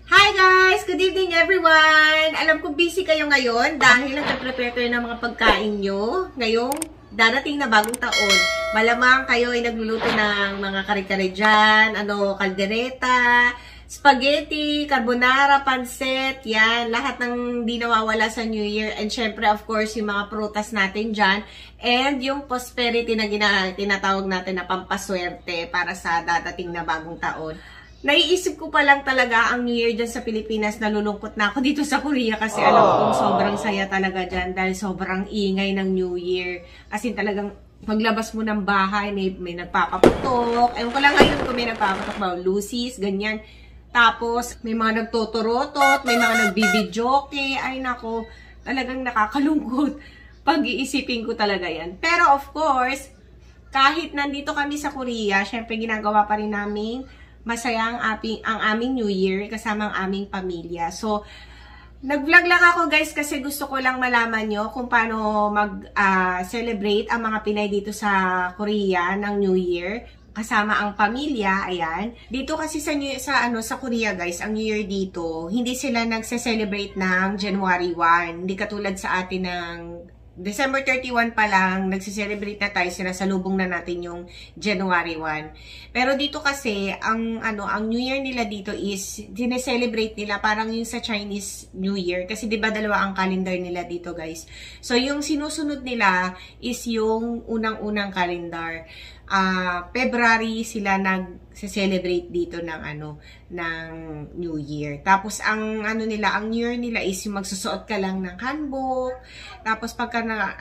Hi guys! Good evening everyone! Alam ko busy kayo ngayon dahil nagpe-prepare kayo ng mga pagkain nyo ngayong darating na bagong taon. Malamang kayo ay nagluluto ng mga kare-kare dyan, kaldereta, spaghetti, carbonara, pancit, yan. Lahat ng di nawawala sa New Year. And syempre, of course, yung mga prutas natin dyan. And yung prosperity na tinatawag natin na pampaswerte para sa dadating na bagong taon. Naiisip ko pa lang talaga ang New Year dyan sa Pilipinas, nalulungkot na ako dito sa Korea kasi alam kong sobrang saya talaga dyan dahil sobrang ingay ng New Year. As in talagang maglabas mo ng bahay, may nagpapaputok. Ewan ko lang ngayon kung may nagpapaputok ba, Lucy's, ganyan. Tapos may mga nagtotorotot, may mga nagbibidyoke. Ay nako, talagang nakakalungkot. Pag-iisipin ko talaga yan. Pero of course, kahit nandito kami sa Korea, syempre ginagawa pa rin namin masaya ang aming New Year kasama ang aming pamilya. So, nag-vlog lang ako guys kasi gusto ko lang malaman nyo kung paano mag-celebrate ang mga Pinay dito sa Korea ng New Year kasama ang pamilya. Ayan. Dito kasi sa Korea guys, ang New Year dito, hindi sila nagse-celebrate ng January 1. Hindi katulad sa atin ng December 31 pa lang, nagse-celebrate na tayo, sinasalubong na natin yung January 1. Pero dito kasi, ang New Year nila dito is, dine-celebrate nila parang yung sa Chinese New Year. Kasi diba dalawa ang calendar nila dito guys. So yung sinusunod nila is yung unang-unang calendar. February sila nag-celebrate dito ng ng New Year. Tapos ang ang New Year nila is yung magsusuot ka lang ng hanbok. Tapos pagka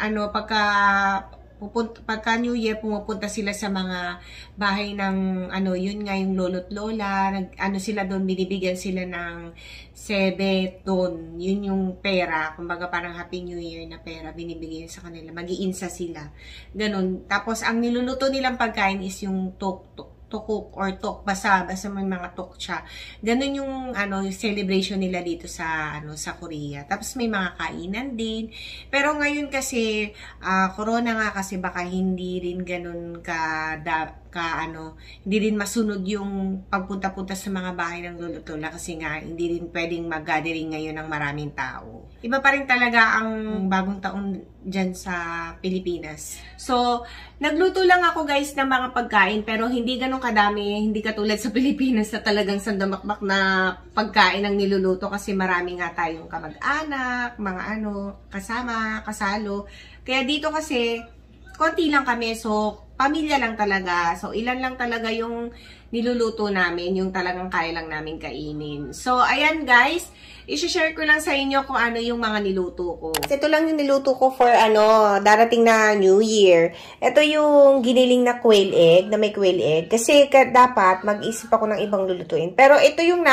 New Year pumupunta sila sa mga bahay ng yun nga yung lolo't lola, sila doon, binibigyan sila ng sebeton. Yun yung pera, kumbaga parang Happy New Year na pera binibigyan sa kanila. Mag-iinsa sila. Ganun. Tapos ang niluluto nilang pagkain is yung tukok or tok, basta may mga tok siya. Ganun yung yung celebration nila dito sa Korea. Tapos may mga kainan din. Pero ngayon kasi corona nga kasi baka hindi rin ganun hindi rin masunod yung pagpunta-punta sa mga bahay ng lolo-lola kasi nga hindi rin pwedeng mag-gathering ngayon ng maraming tao. Iba pa rin talaga ang bagong taon dyan sa Pilipinas. So, nagluto lang ako guys ng mga pagkain pero hindi ganun kadami, hindi katulad sa Pilipinas na talagang sandamakmak na pagkain ang niluluto kasi marami nga tayong kamag-anak, mga kasama, kasalo. Kaya dito kasi, konti lang kami, so pamilya lang talaga. So, ilan lang talaga yung niluluto namin, yung talagang kaya lang namin kainin. So, ayan guys, i-share ko lang sa inyo kung ano yung mga niluto ko. Ito lang yung niluto ko for darating na New Year. Ito yung giniling na quail egg, na may quail egg. Kasi dapat mag-isip ako ng ibang lulutuin. Pero ito yung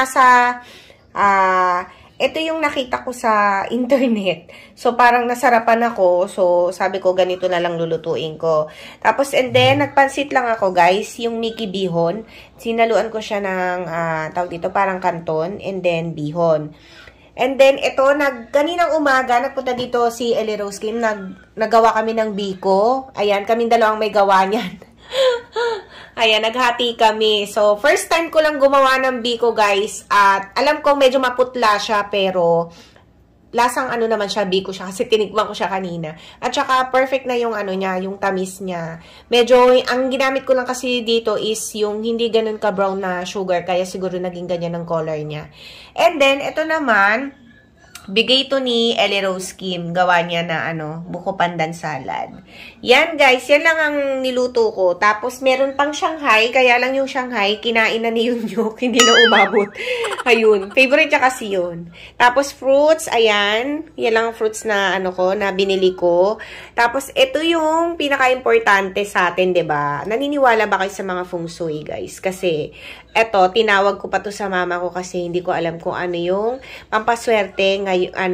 ito yung nakita ko sa internet. So, parang nasarapan ako. So, sabi ko, ganito na lang lulutuin ko. Tapos, and then, nagpansit lang ako, guys. Yung Mickey bihon. Sinaluan ko siya ng, tawag dito, parang kanton. And then, bihon. And then, ito, kaninang umaga, nagpunta dito si Ellie Rose Kim. Nagawa kami ng biko. Ayan, kaming dalawang may gawa niyan. Ayan, naghati kami. So, first time ko lang gumawa ng biko, guys. At alam ko medyo maputla siya, pero lasang naman siya, biko siya. Kasi tinikman ko siya kanina. At saka, perfect na yung niya, yung tamis niya. Medyo, ang ginamit ko lang kasi dito is yung hindi ganun ka-brown na sugar. Kaya siguro naging ganyan ang color niya. And then, ito naman, bigay ito ni Ellie Rose Kim. Gawa niya na buko pandan salad. Yan guys, yan lang ang niluto ko. Tapos meron pang Shanghai. Kaya lang yung Shanghai, kinain na ni Yunyuk. Hindi na umabot. Ayun. Favorite niya kasi yun. Tapos fruits, ayan. Yan lang fruits na na binili ko. Tapos ito yung pinaka-importante sa atin, 'di ba? Naniniwala ba kayo sa mga feng shui, guys? Kasi eto, tinawag ko pa to sa mama ko kasi hindi ko alam kung ano yung pampaswerte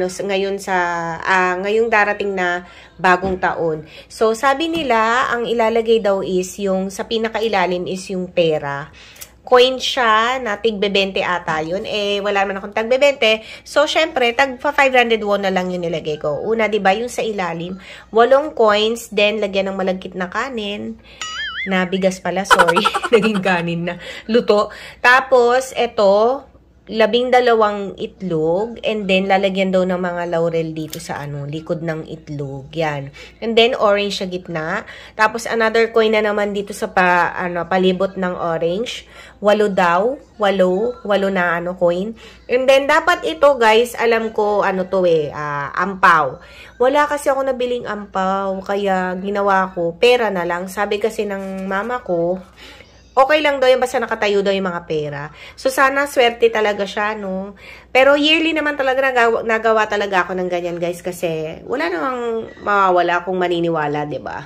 ngayong darating na bagong taon. So, sabi nila, ang ilalagay daw is yung sa pinakailalim is yung pera. Coin siya na tig-20 ata yun. Eh, wala naman akong tag-20. So, syempre, tag-500 won na lang yung nilagay ko. Una, diba, yung sa ilalim, 8 coins, then lagyan ng malagkit na kanin. Na bigas pala, sorry. Naging kanin na. Luto. Tapos, ito, 12 itlog, and then lalagyan daw ng mga laurel dito sa likod ng itlog. Yan. And then orange sa gitna. Tapos another coin na naman dito sa palibot ng orange. 8 daw. 8 na coin. And then dapat ito, guys, alam ko ampaw. Wala kasi ako nabiling ampaw, kaya ginawa ko pera na lang. Sabi kasi ng mama ko, okay lang daw yung basta nakatayo daw yung mga pera. So, sana swerte talaga siya, no? Pero yearly naman talaga nagawa talaga ako ng ganyan, guys, kasi wala namang mawawala kung maniniwala, diba?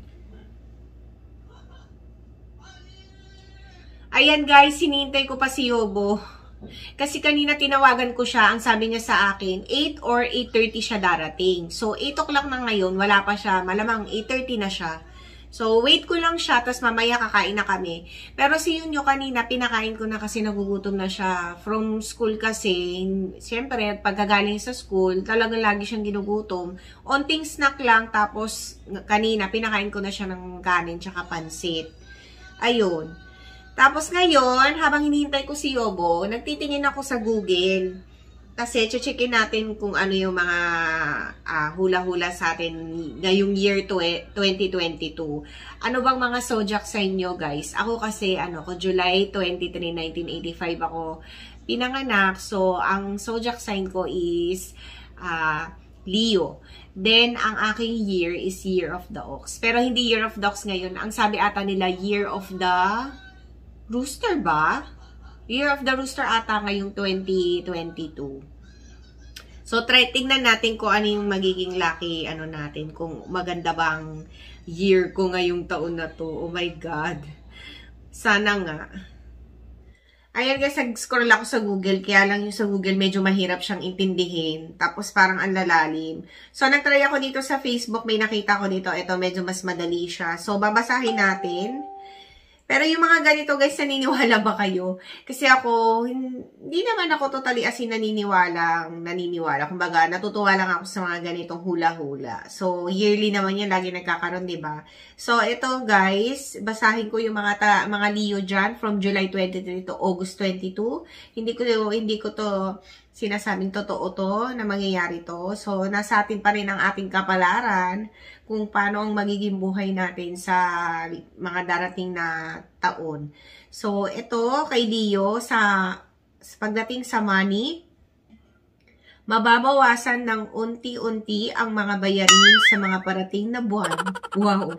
Ayan, guys, hinihintay ko pa si Yobo. Kasi kanina tinawagan ko siya, ang sabi niya sa akin, 8 or 8:30 siya darating. So, 8 o'clock na ngayon, wala pa siya, malamang 8:30 na siya. So, wait ko lang siya, tapos mamaya kakain na kami. Pero si Yunyo kanina, pinakain ko na kasi nagugutom na siya. From school kasi, siyempre, pagkagaling sa school, talagang lagi siyang ginugutom. Onting snack lang, tapos kanina, pinakain ko na siya ng kanin, tsaka pansit. Ayun. Tapos ngayon, habang hinihintay ko si Yobo, nagtitingin ako sa Google. Kasi, checkin natin kung ano yung mga hula-hula sa atin ngayong year 2022. Ano bang mga zodiac sign nyo, guys? Ako kasi, July 23, 1985 ako pinanganak. So, ang zodiac sign ko is Leo. Then, ang aking year is Year of the Ox. Pero hindi Year of the Ox ngayon. Ang sabi ata nila, Year of the Rooster ba? Year of the Rooster ata ngayong 2022. So, tignan natin kung ano yung magiging lucky, natin, kung maganda bang year ko ngayong taon na to. Oh my God. Sana nga. Ayan guys, nag-scroll ako sa Google, kaya lang yung sa Google medyo mahirap siyang intindihin. Tapos parang ang lalalim. So, nagtry ako dito sa Facebook, may nakita ko dito. Ito, medyo mas madali siya. So, babasahin natin. Pero yung mga ganito guys, naniniwala ba kayo? Kasi ako, hindi naman ako totally as in naniniwala. Kumbaga, natutuwa lang ako sa mga ganitong hula-hula. So, yearly naman yan, lagi nagkakaroon, diba? So, ito guys, basahin ko yung mga Leo dyan from July 23 to August 22. Hindi ko to sinasabing totoo to, na mangyayari to. So, nasa atin pa rin ang ating kapalaran kung paano ang magiging buhay natin sa mga darating na taon. So, ito kay Leo, sa pagdating sa money, mababawasan ng unti-unti ang mga bayarin sa mga parating na buwan. Wow!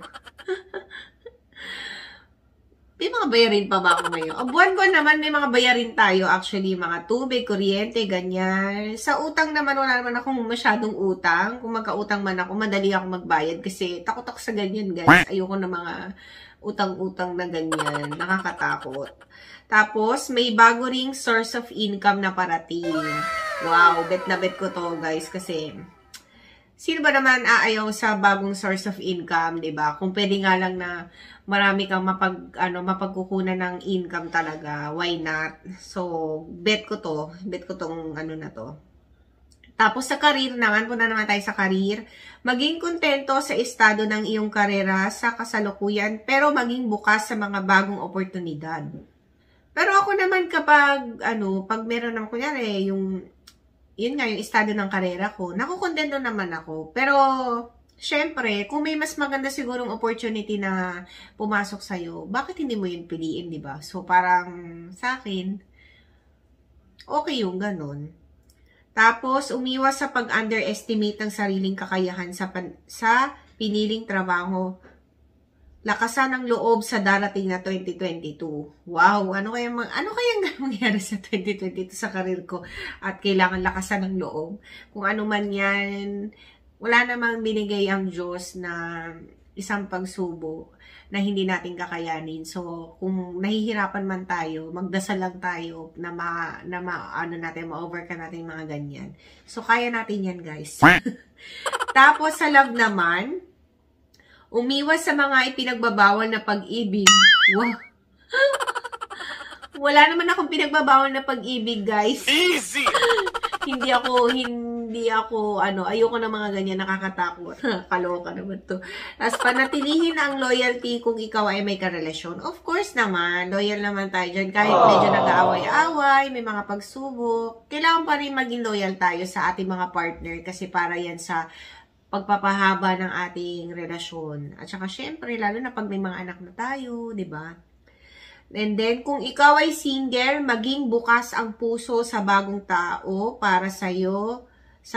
May mga bayarin pa ba ako ngayon? Buwan-buwan naman may mga bayarin tayo. Actually, mga tubig, kuryente, ganyan. Sa utang naman, wala naman akong masyadong utang. Kung magka-utang man ako, madali ako magbayad. Kasi takot ako sa ganyan, guys. Ayoko na mga utang-utang na ganyan. Nakakatakot. Tapos, may bago ring source of income na parating. Wow, bet na bet ko to, guys. Kasi, sino ba naman aayaw sa bagong source of income, 'di ba? Kung pwede nga lang na marami kang mapagkukunan ng income talaga, why not? So, bet ko tong na to. Tapos sa career naman, punta naman tayo sa career. Maging kontento sa estado ng iyong karera sa kasalukuyan, pero maging bukas sa mga bagong oportunidad. Pero ako naman kapag pag meron ng kunyari yun nga, yung estado ng karera ko, nakukontento naman ako. Pero, syempre, kung may mas maganda sigurong opportunity na pumasok sa'yo, bakit hindi mo yun piliin, diba? So, parang sa akin, okay yung ganun. Tapos, umiwas sa pag-underestimate ng sariling kakayahan sa piniling trabaho. Lakasan ng loob sa darating na 2022. Wow, ano kayang mangyari sa 2022 sa karir ko? At kailangan lakasan ng loob. Kung ano man yan, wala namang binigay ang Diyos na isang pagsubok na hindi natin kakayanin. So, kung nahihirapan man tayo, magdasal lang tayo na ma-overcome natin mga ganyan. So, kaya natin yan, guys. Tapos, sa love naman, umiwas sa mga ipinagbabawal na pag-ibig. Wow. Wala naman akong pinagbabawal na pag-ibig, guys. Easy! hindi ako, ayoko na mga ganyan, nakakatakot. Kaloka naman to. Tapos, panatilihin ang loyalty kung ikaw ay may karelasyon. Of course naman, loyal naman tayo dyan. Kahit medyo nag-aaway-away, may mga pagsubok, kailangan pa rin maging loyal tayo sa ating mga partner kasi para yan sa pagpapahaba ng ating relasyon. At saka, syempre, lalo na pag may mga anak na tayo, di ba? And then, kung ikaw ay single, maging bukas ang puso sa bagong tao para sa'yo sa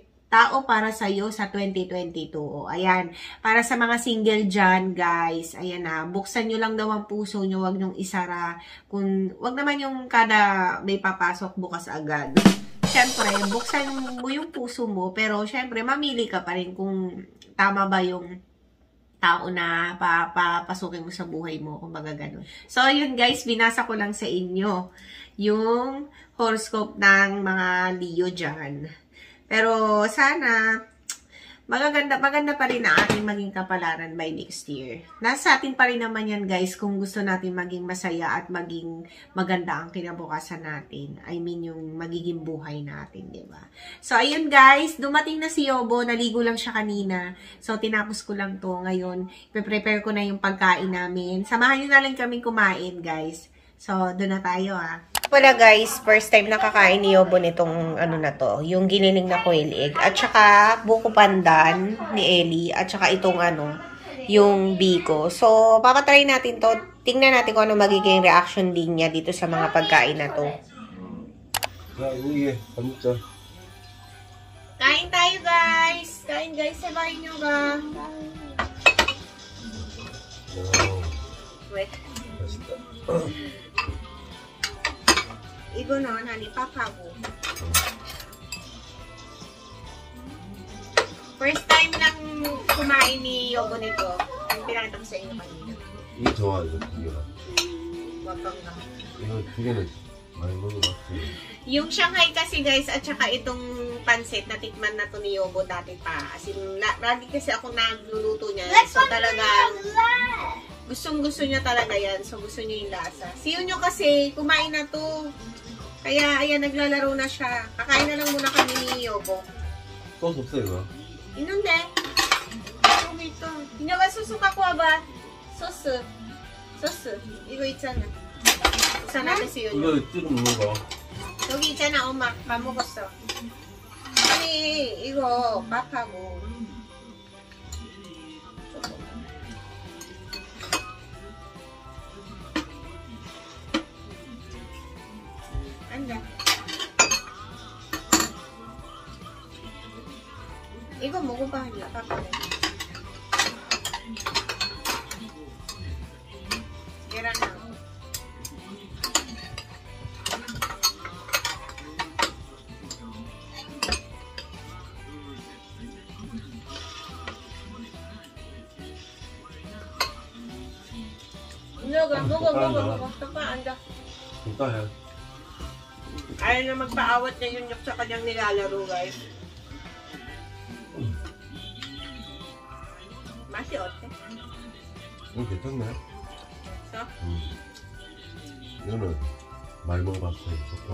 2022. O, ayan. Para sa mga single dyan, guys, ayan na, buksan nyo lang daw ang puso nyo, wag nyong isara. Wag naman yung kada may papasok bukas agad. Siyempre, buksan mo yung puso mo, pero siyempre, mamili ka pa rin kung tama ba yung tao na papasukin mo sa buhay mo, kumbaga ganun. So, yun guys, binasa ko lang sa inyo yung horoscope ng mga Leo dyan. Pero, sana, maganda pa rin na ating maging kapalaran by next year. Nasa atin pa rin naman yan guys, kung gusto natin maging masaya at maging maganda ang kinabukasan natin. I mean, yung magiging buhay natin, di ba? So, ayun guys, dumating na si Yobo, naligo lang siya kanina. So, tinapos ko lang to ngayon. Prepare ko na yung pagkain namin. Samahan nyo na lang kaming kumain guys. So, doon na tayo Wala guys, first time nakakain ni Yobo nitong na to, yung giniling na quail egg. At saka buko pandan ni Ellie. At saka itong yung biko. So, papatry natin to. Tingnan natin kung ano magiging reaction din niya dito sa mga pagkain na to. Kain tayo guys! Kain guys, sabahin nyo ba? Wait. Igo no, nani papago. First time lang kumain ni Yobo nito. Ang pinakita ko sa inyo kanina. 이거 좋아하죠, 두 개가. Wag kang na. 이거 두 개는 많이 먹어봤어요. Yung Shanghai kasi guys, at saka itong pansit, natikman na to ni Yobo dati pa. As in, lagi kasi ako nagluluto niya. So talagang, gustong-gusto niya talaga yan. So gusto niya yung lasa. Siyo nyo kasi, kumain na to. Kaya, ayan, naglalaro na siya. Kakain na lang muna kami ni Yobo. 소스 없어요, 이거? Inunde. Ito, ito. Hinawa susuka ko ba? Sosu. Sosu. Igo 있잖아. Isa natin siyo nyo. 이거 찍어 먹는 거. 여기 있잖아, 엄마. 밥 먹었어. 아니, 이거 밥하고. 앉아. 이거 먹어봐, 이거 밥하고. 계란하고. 먹어. Papa, anda. 진짜 해. Ayaw na magpaawat na yun sa kanyang nilalaro, guys. 맛이 어때? 괜찮네. 써? 이거는 많이 먹어봤어요. 좋고.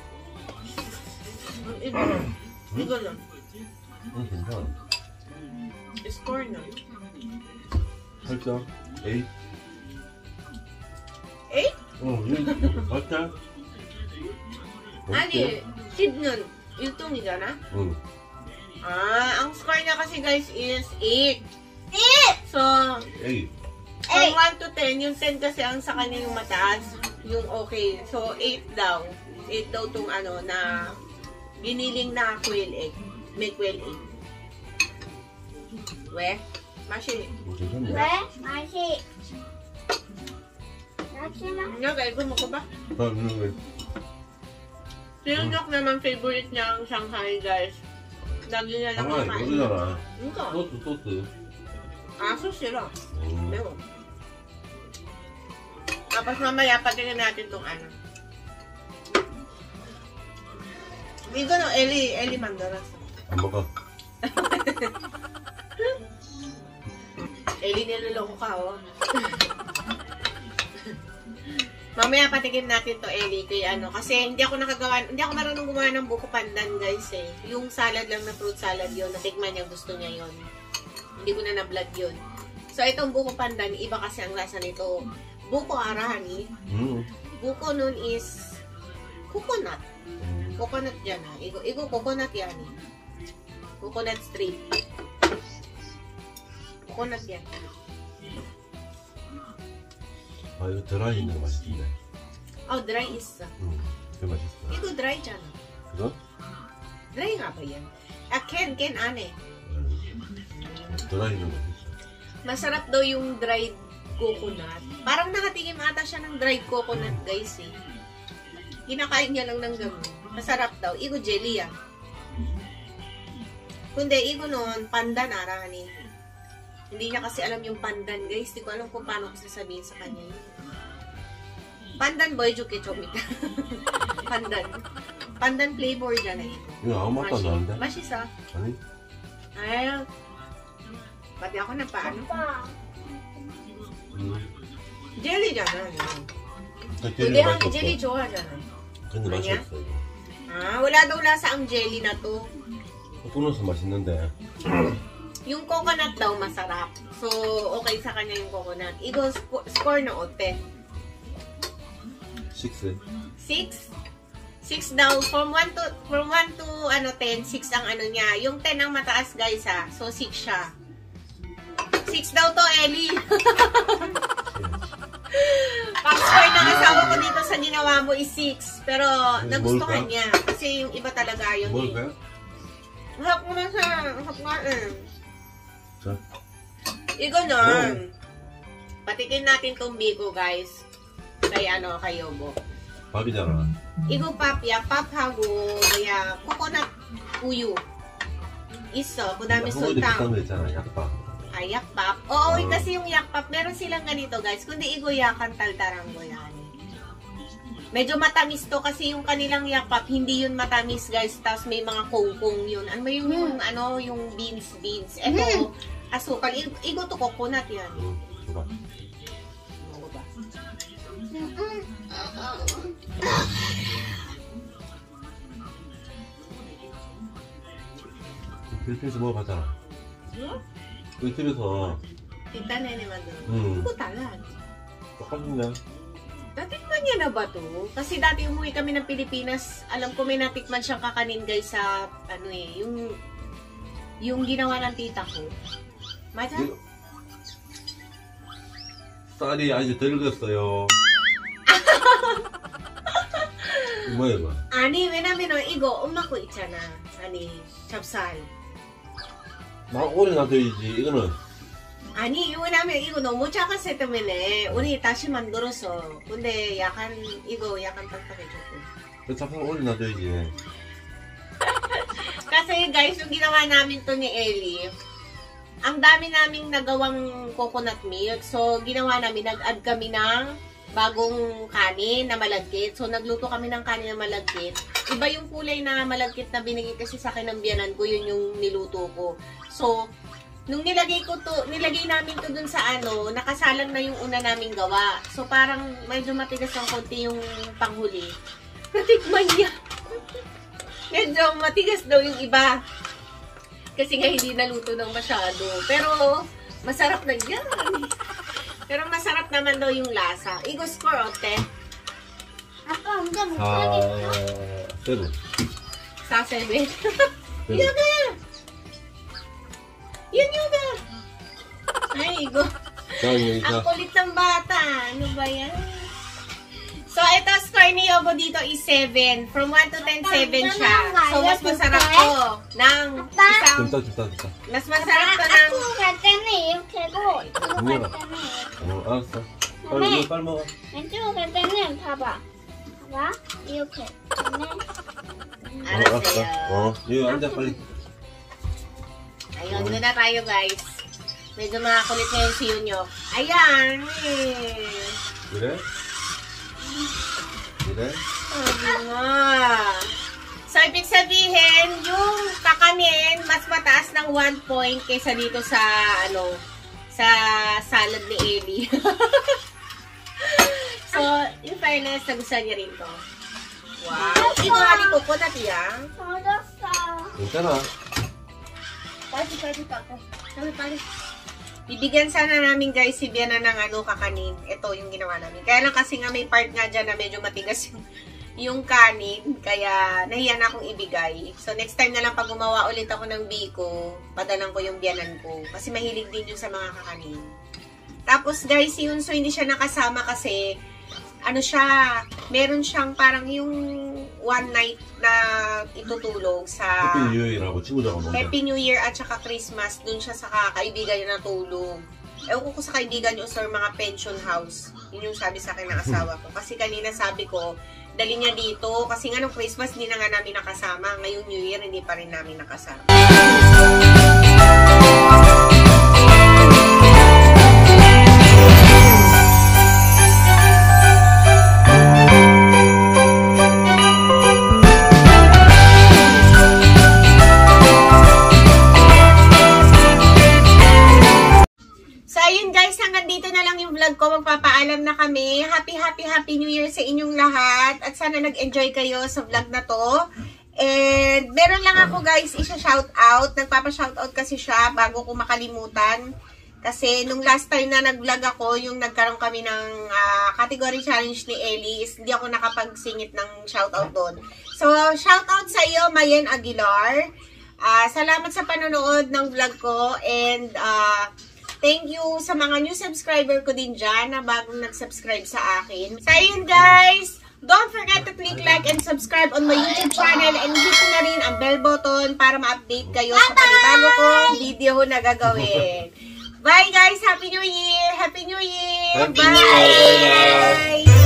이거는? 괜찮아. 스코어는? 8점? 8? 8? 이거 8점? 아니, 10는 1등이잖아? 응. Ah, ang score niya kasi guys is 8. So, 8. from 1 to 10, yung 10 kasi ang sa kanya yung mataas, yung okay. So, 8 daw. 8 daw tong na giniling na quail egg. May quail egg. We? Mashi. 괜찮네. 맛이 Ano, gaigo mo ko ba? Si Yunok naman favorite niya ang Shanghai, guys. Lagi niya lang 장난이 kumain. 모르잖아. Ito. 소스. Aso sila. Meron. Tapos mamaya patingin natin itong Hindi ko no, Eli Mandaras. 안 먹어. Eli niloloko ka, oh. Mamaya patikim natin to, Ellie, kay ano. Kasi hindi ako marunong gumawa ng buko pandan, guys, eh. Yung salad lang na fruit salad yun. Natikman niya, gusto niya yun. Hindi ko na na-vlog yun. So, itong buko pandan, iba kasi ang lasa nito. Buko arahani. Buko nun is coconut. Coconut yan, ha. Igo coconut yan, eh. Coconut strip. Coconut yan. 아, 이거 드라이 있는 거 맛있던데. Dry is. 그게 맛있어. Igo dry dyan. 그거? Dry nga ba yan? Ken, ane. 드라이 있는 거 맛있어. Masarap daw yung dried coconut. Parang nakatingin ata siya ng dried coconut, guys, eh. Kinakain niya lang ng gano'n. Masarap daw. Igo jelly yan. Kundi, igo nun, pandan arani. Hindi niya kasi alam yung pandan, guys. Hindi ko alam kung paano ko sasabihin sa kanya yun. Pandan boy, juke chomita. Pandan. Pandan flavor dyan na ito. 이거 아무 맛도 안 나는데? Masisa. 아니? Ay, pati ako na paano. Jelly dyan na. Hindi ako jelly jowa dyan. 근데 맛이 아니야? 없어 이거. Wala daw lasa ang jelly na to. 코코넛은 맛있는데. Yung coconut daw masarap. So, okay sa kanya yung coconut. Igo score na 8. 6. 6? 6 daw. From 1 to 10, 6 ang ano niya. Yung 10 ang mataas, guys, ha. So, 6 siya. 6 daw to, Ellie. Pang-score ng asawa ko dito sa ginawa mo is 6. Pero, nagustuhan niya. Kasi yung iba talaga yun. 뭘 까? Hap mo na siya. Hap nga eh. 자. Igo nun. Patikin natin tong biko, guys. Kay Yobo. 밥이잖아. Igo papya, paphago, kaya coconut uyu. Iso, kudami 한국에 비싼 sultang. 거 있잖아. 약밥. Yakpap. Oo, kasi yung yakpap, meron silang ganito, guys. Kundi igo yakan taltarango yan. Medyo matamis to kasi yung kanilang yakpap, hindi yun matamis, guys. Tapos may mga kongkong yun. Ano yung beans. Ito, asukal. Igo to coconut yan. 줘봐. 먹어봐. 필리핀에서 먹어봤잖아. 응? 필리핀에서. Tita nene mandun. 음. Ito talag. 똑같은데. Natikman niya na ba to? Kasi dati umuwi kami ng Pilipinas, alam ko may natikman siyang kakanin, guys, sa, yung ginawa ng tita ko. Maja? 쌀이 아주 덜 익었어요. 뭐야 이거? 왜냐면 이거 엄마 거 있잖아. 찹쌀. 막 오래 놔둬야지. 이거는 왜냐면 이거 너무 작았을 때문에 우리 다시 만들었어. 근데 약간 딱딱해졌고. 찹쌀 오래 놔둬야지. Kasi guys, yung ginawa namin to ni Ellie, ang dami naming nagawang coconut milk. So, ginawa namin, nag-add kami ng bagong kanin na malagkit. So, nagluto kami ng kanin na malagkit. Iba yung kulay na malagkit na binigay kasi sa akin ng biyanan ko, yun yung niluto ko. So, nung nilagay namin to dun sa nakasalang na yung una naming gawa. So, parang medyo matigas ang konti yung panghuli. Natikman niya. Medyo matigas daw yung iba. Kasi nga hindi naluto ng masyado. Pero, masarap na yan. Pero masarap naman daw yung lasa. Igo score, ote. 아빠 언제 못 가겠어? 7. Sa 7. Yoga! Yun, Yoga! Ay, Igo. 자, 여기 Ang 자. kulit ng bata. Ano ba yan? So, ito, score ni Yobo dito is 7. From 1 to 10, 7 siya. So, mas masarap to ng isang... 줍다. Mas masarap to ng... 앞으로 갈 때는 이렇게 하고 이쪽으로 갈 뭐야? 때는 알았어. 네. 빨리 먹어. 왼쪽으로 갈 때는 봐봐 이렇게 그다음에 Araseo. 여기 앉아 빨리. Ayun, doon na tayo, guys. Medyo makakulit ngayon si Yunyo. Ayan! 그래? Sabi nga. So, ibig sabihin, yung kakanin, mas mataas ng 1 point kaysa dito sa, sa salad ni Ellie. So, So, in fairness, nagustuhan niya rin to. Wow. Ito hali ko po na tiya. Ito na. Pari. Bibigyan sana namin guys si Biana ng kakanin. Ito yung ginawa namin. Kaya lang kasi nga may part nga dyan na medyo matigas yung kanin. Kaya nahiya na akong ibigay. So next time na lang pag gumawa ulit ako ng biko, padalang ko yung biyanan ko. Kasi mahilig din yun sa mga kakanin. Tapos guys, yun, so hindi siya nakasama kasi meron siyang parang yung one night na itutulog sa Happy New Year at saka Christmas. Dun siya sa kaibigan niya natulog. Ewan ko sa kaibigan niyo or mga pension house. Yun yung sabi sa akin ng asawa ko. Kasi kanina sabi ko, dali niya dito. Kasi nga nung Christmas, hindi na nga namin nakasama. Ngayong New Year, hindi pa rin namin nakasama. Magpapaalam na kami. Happy New Year sa inyong lahat. At sana nag-enjoy kayo sa vlog na to. And meron lang ako guys, isa-shoutout. Nagpapa-shoutout kasi siya bago ko makalimutan. Kasi nung last time na nag-vlog ako, yung nagkaroon kami ng category challenge ni Ellie, hindi ako nakapagsingit ng shoutout doon. So, shoutout sa iyo, Mayen Aguilar. Salamat sa panonood ng vlog ko. And thank you sa mga new subscriber ko din dyan na bagong nag-subscribe sa akin. So, ayun guys! Don't forget to click like and subscribe on my YouTube channel and hit na rin ang bell button para ma-update kayo sa panibago kong video na gagawin. Bye guys! Happy New Year! Happy New Year! Bye!